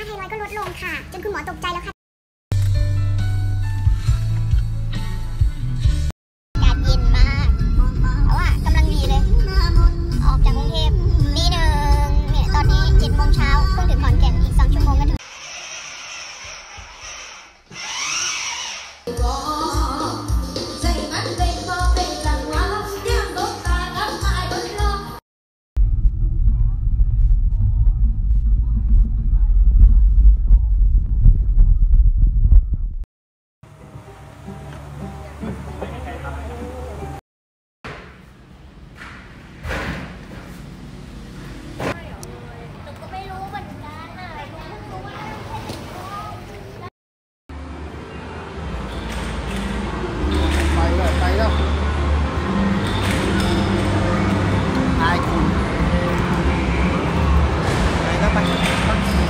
ไทรอยด์ก็ลดลงค่ะจนคุณหมอตกใจแล้วค่ะอากาศเย็นมากแต่ว่ากำลังดีเลยออกจากกรุงเทพตี 1เนี่ยตอนนี้7 โมงเช้าเพิ่งถึงขอนแก่นอีก2 ชั่วโมงก็ถึง ai cùng này các bạn